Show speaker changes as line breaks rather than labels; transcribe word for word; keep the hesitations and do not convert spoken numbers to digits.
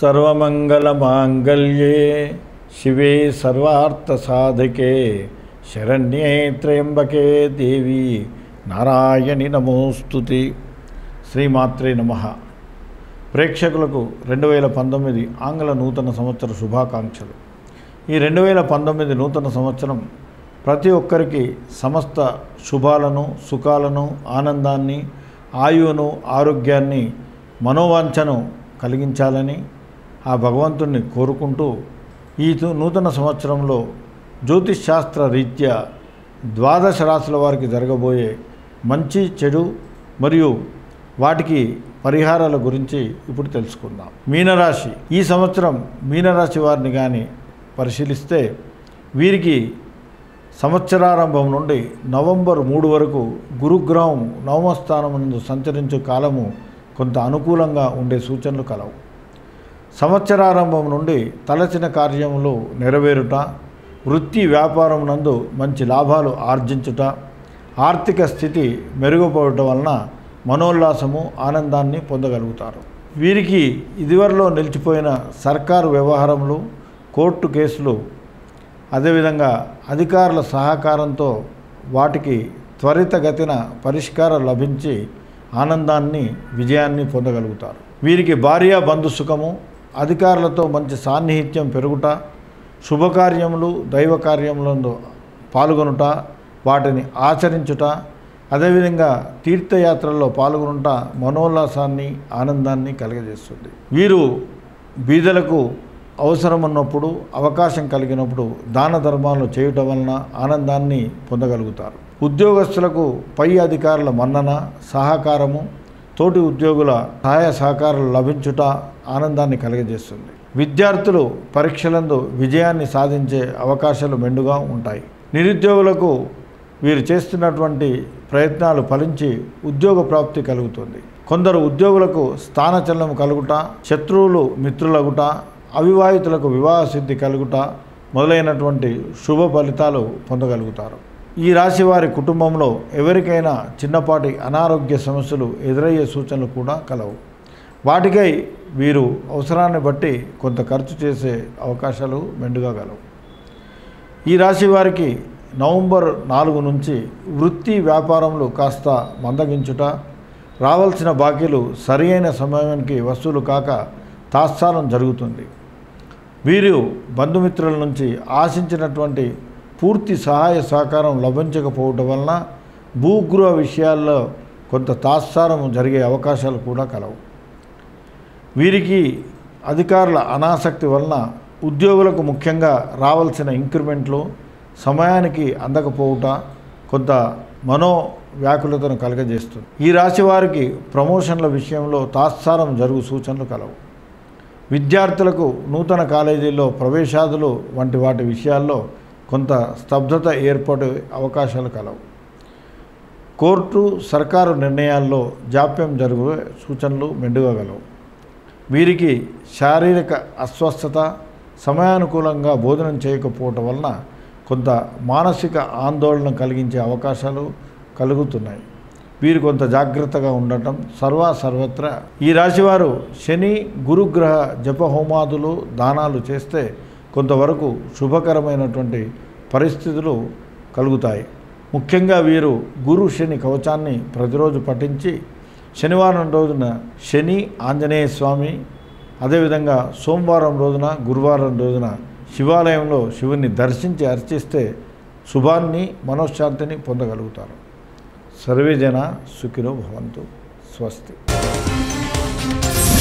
सर्वमंगलमांगल्ये शिवे सर्वार्थसाधके शरण्ये त्र्यंबके देवी नारायणि नमोस्तुते। శ్రీమాత్రే నమః। ప్రేక్షకులకు రెండు వేల పంతొమ్మిది ఆంగ్ల నూతన సంవత్సర శుభాకాంక్షలు। ఈ రెండు వేల పంతొమ్మిది నూతన సంవత్సరం ప్రతి ఒక్కరికి సమస్త శుభాలను, సుఖాలను, ఆనందాన్ని, ఆయువును, ఆరోగ్యాన్ని, మనోవాంఛను కలిగించాలని ఆ భగవంతుణ్ణి కోరుకుంటూ ఈ నూతన సంవత్సరంలో జ్యోతిష్ శాస్త్ర రీత్యా ద్వాదశ రాశుల వారికి జరగబోయే మంచి, చెడు మరియు వాటికి పరిహారాల గురించి ఇప్పుడు తెలుసుకుందాం। మీనరాశి, ఈ సంవత్సరం మీనరాశి వారిని కానీ పరిశీలిస్తే వీరికి సంవత్సరారంభం నుండి నవంబర్ మూడు వరకు గురుగ్రహం నవమ స్థానం నందు సంచరించే కాలము కొంత అనుకూలంగా ఉండే సూచనలు కలవు। సంవత్సరారంభం నుండి తలచిన కార్యములు నెరవేరుట, వృత్తి వ్యాపారం నందు మంచి లాభాలు ఆర్జించుట, ఆర్థిక స్థితి మెరుగుపడటం వలన మనోల్లాసము, ఆనందాన్ని పొందగలుగుతారు। వీరికి ఇదివరలో నిలిచిపోయిన సర్కారు వ్యవహారములు, కోర్టు కేసులు, అదేవిధంగా అధికారుల సహకారంతో వాటికి త్వరితగతిన పరిష్కారం లభించి ఆనందాన్ని, విజయాన్ని పొందగలుగుతారు। వీరికి భార్య బంధు సుఖము, అధికారులతో మంచి సాన్నిహిత్యం పెరుగుట, శుభకార్యములు, దైవ కార్యములందు పాల్గొనుట, వాటిని ఆచరించుట, అదేవిధంగా తీర్థయాత్రల్లో పాల్గొనుట మనోల్లాసాన్ని, ఆనందాన్ని కలుగజేస్తుంది। వీరు బీదలకు అవసరం ఉన్నప్పుడు, అవకాశం కలిగినప్పుడు దాన ధర్మాలు చేయటం వలన ఆనందాన్ని పొందగలుగుతారు। ఉద్యోగస్తులకు పై అధికారుల మన్నన, సహకారము, తోటి ఉద్యోగుల సహాయ సహకారాలు లభించుట ఆనందాన్ని కలుగజేస్తుంది। విద్యార్థులు పరీక్షలందు విజయాన్ని సాధించే అవకాశాలు మెండుగా ఉంటాయి। నిరుద్యోగులకు వీరు చేస్తున్నటువంటి ప్రయత్నాలు ఫలించి ఉద్యోగ ప్రాప్తి కలుగుతుంది। కొందరు ఉద్యోగులకు స్థానచలనం కలుగుట, శత్రువులు మిత్రులగుట, అవివాహితులకు వివాహ సిద్ధి కలుగుట మొదలైనటువంటి శుభ ఫలితాలు పొందగలుగుతారు। ఈ రాశి వారి కుటుంబంలో ఎవరికైనా చిన్నపాటి అనారోగ్య సమస్యలు ఎదురయ్యే సూచనలు కూడా కలవు। వాటికై వీరు అవసరాన్ని బట్టి కొంత ఖర్చు చేసే అవకాశాలు మెండుగా కలవు। ఈ రాశి వారికి నవంబర్ నాలుగు నుంచి వృత్తి వ్యాపారములు కాస్త మందగించుట, రావాల్సిన బాకీలు సరి అయిన సమయానికి వసూలు కాక తాత్సారం జరుగుతుంది। వీరు బంధుమిత్రుల నుంచి ఆశించినటువంటి పూర్తి సహాయ సహకారం లభించకపోవటం వలన భూగృహ విషయాల్లో కొంత తాత్సారం జరిగే అవకాశాలు కూడా కలవు। వీరికి అధికారుల అనాసక్తి వలన ఉద్యోగులకు ముఖ్యంగా రావాల్సిన ఇంక్రిమెంట్లు సమయానికి అందకపోవుట కొంత మనో వ్యాకులతను కలగజేస్తుంది। ఈ రాశి వారికి ప్రమోషన్ల విషయంలో తాత్సారం జరుగు సూచనలు కలవు। విద్యార్థులకు నూతన కాలేజీల్లో ప్రవేశాదులు వంటి వాటి విషయాల్లో కొంత స్తబ్దత ఏర్పడే అవకాశాలు కలవు। కోర్టు, సర్కారు నిర్ణయాల్లో జాప్యం జరుగు సూచనలు మెండుగా గలవు। వీరికి శారీరక అస్వస్థత, సమయానుకూలంగా భోజనం చేయకపోవటం వలన కొంత మానసిక ఆందోళన కలిగించే అవకాశాలు కలుగుతున్నాయి। వీరు కొంత జాగ్రత్తగా ఉండటం సర్వా సర్వత్రా। ఈ రాశివారు శని, గురుగ్రహ జప హోమాదులు, దానాలు చేస్తే కొంతవరకు శుభకరమైనటువంటి పరిస్థితులు కలుగుతాయి। ముఖ్యంగా వీరు గురు శని కవచాన్ని ప్రతిరోజు పఠించి శనివారం రోజున శని ఆంజనేయ స్వామి, అదేవిధంగా సోమవారం రోజున, గురువారం రోజున శివాలయంలో శివుని దర్శించి అర్చిస్తే శుభాన్ని, మనోశాంతిని పొందగలుగుతారు। సర్వే జన సుఖినో భవంతు। స్వస్తి।